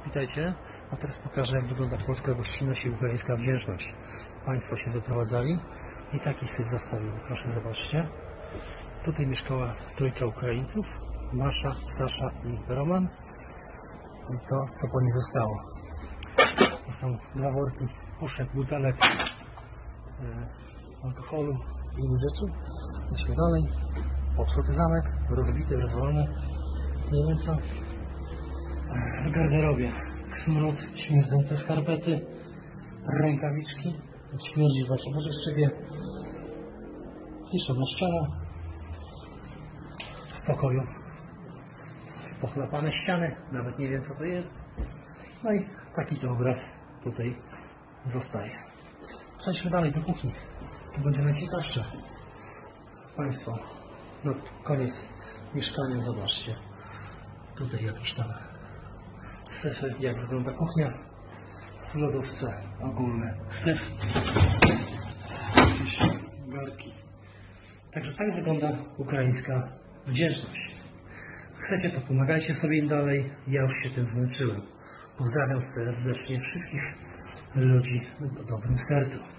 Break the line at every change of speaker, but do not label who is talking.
Witajcie, a teraz pokażę, jak wygląda polska gościnność i ukraińska wdzięczność. Państwo się wyprowadzali i taki syf zostawił. Proszę zobaczcie. Tutaj mieszkała trójka Ukraińców, Masza, Sasza i Roman. I to, co po nich zostało. To są 2 worki puszek, butelek, alkoholu i innych rzeczy. Idźmy dalej. Popsuty zamek, rozbity, rozwalony. Nie wiem co. W garderobie smród, śmierdzące skarpety, rękawiczki, śmierdzi w waszym pożyczczywie, zniszczona ściana, w pokoju pochlapane ściany, nawet nie wiem co to jest. No i taki to obraz tutaj zostaje. Przejdźmy dalej do kuchni, to będzie najciekawsze. Państwo, no koniec mieszkania, zobaczcie, tutaj jakiś tam syfy, jak wygląda kuchnia, w lodówce ogólny syf, jakieś garki. Także tak wygląda ukraińska wdzięczność. Chcecie, to pomagajcie sobie im dalej, ja już się tym zmęczyłem. Pozdrawiam serdecznie wszystkich ludzi o dobrym sercu.